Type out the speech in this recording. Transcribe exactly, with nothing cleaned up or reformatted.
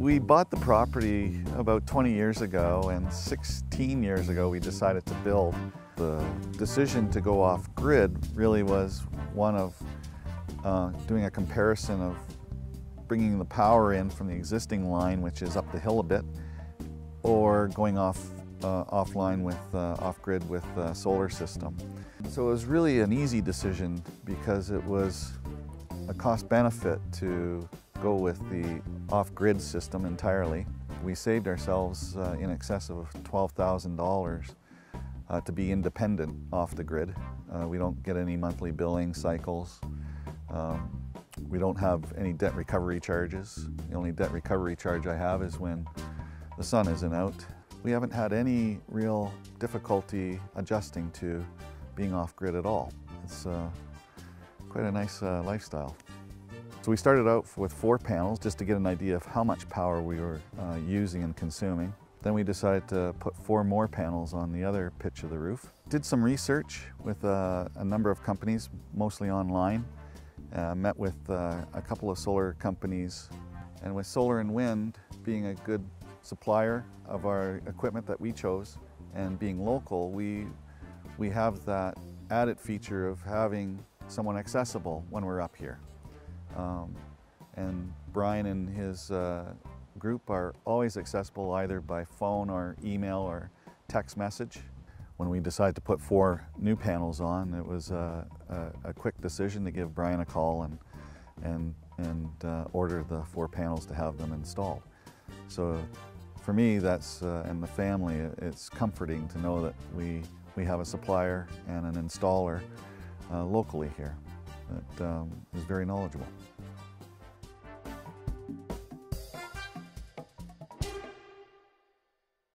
We bought the property about twenty years ago, and sixteen years ago we decided to build. The decision to go off-grid really was one of uh, doing a comparison of bringing the power in from the existing line, which is up the hill a bit, or going off uh, offline with uh, off-grid with a solar system. So it was really an easy decision because it was a cost benefit to go with the off-grid system entirely. We saved ourselves uh, in excess of twelve thousand dollars uh, to be independent off the grid. Uh, we don't get any monthly billing cycles. Um, we don't have any debt recovery charges. The only debt recovery charge I have is when the sun isn't out. We haven't had any real difficulty adjusting to being off-grid at all. It's uh, quite a nice uh, lifestyle. So we started out with four panels just to get an idea of how much power we were uh, using and consuming. Then we decided to put four more panels on the other pitch of the roof. Did some research with uh, a number of companies, mostly online. Uh, met with uh, a couple of solar companies, and with Solar and Wind being a good supplier of our equipment that we chose and being local, we, we have that added feature of having someone accessible when we're up here. Um, and Brian and his uh, group are always accessible either by phone or email or text message. When we decided to put four new panels on, it was a, a, a quick decision to give Brian a call and, and, and uh, order the four panels to have them installed. So for me, that's, uh, and the family, it's comforting to know that we, we have a supplier and an installer uh, locally here that um, is very knowledgeable.